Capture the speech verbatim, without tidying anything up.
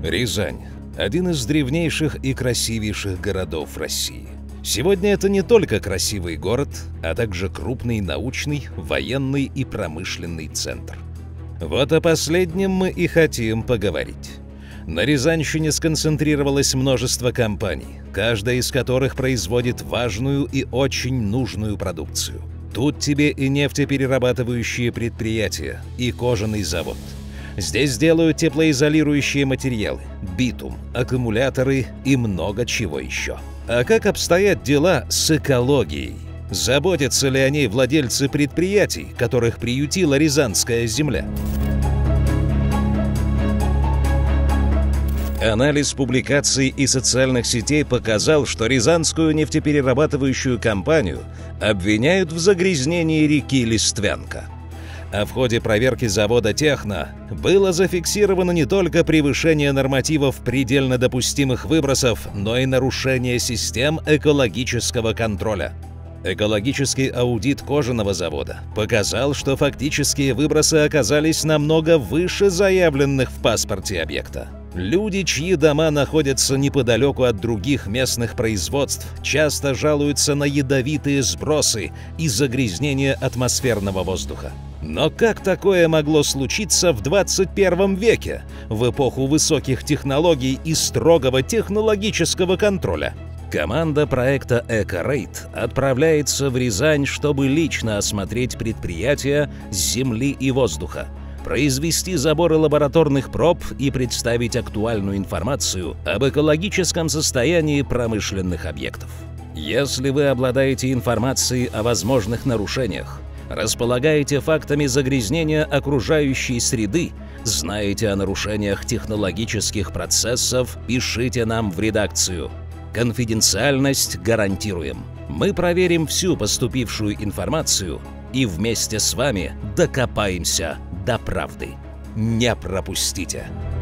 Рязань – один из древнейших и красивейших городов России. Сегодня это не только красивый город, а также крупный научный, военный и промышленный центр. Вот о последнем мы и хотим поговорить. На Рязанщине сконцентрировалось множество компаний, каждая из которых производит важную и очень нужную продукцию. Тут тебе и нефтеперерабатывающие предприятия, и кожаный завод. Здесь делают теплоизолирующие материалы, битум, аккумуляторы и много чего еще. А как обстоят дела с экологией? Заботятся ли о ней владельцы предприятий, которых приютила Рязанская земля? Анализ публикаций и социальных сетей показал, что Рязанскую нефтеперерабатывающую компанию обвиняют в загрязнении реки Листвянка. А в ходе проверки завода «Техно» было зафиксировано не только превышение нормативов предельно допустимых выбросов, но и нарушение систем экологического контроля. Экологический аудит кожаного завода показал, что фактические выбросы оказались намного выше заявленных в паспорте объекта. Люди, чьи дома находятся неподалеку от других местных производств, часто жалуются на ядовитые сбросы и загрязнение атмосферного воздуха. Но как такое могло случиться в двадцать первом веке, в эпоху высоких технологий и строгого технологического контроля? Команда проекта «Эко-Рейд» отправляется в Рязань, чтобы лично осмотреть предприятия с земли и воздуха, произвести заборы лабораторных проб и представить актуальную информацию об экологическом состоянии промышленных объектов. Если вы обладаете информацией о возможных нарушениях, располагаете фактами загрязнения окружающей среды, знаете о нарушениях технологических процессов, пишите нам в редакцию. Конфиденциальность гарантируем. Мы проверим всю поступившую информацию и вместе с вами докопаемся до правды. Не пропустите!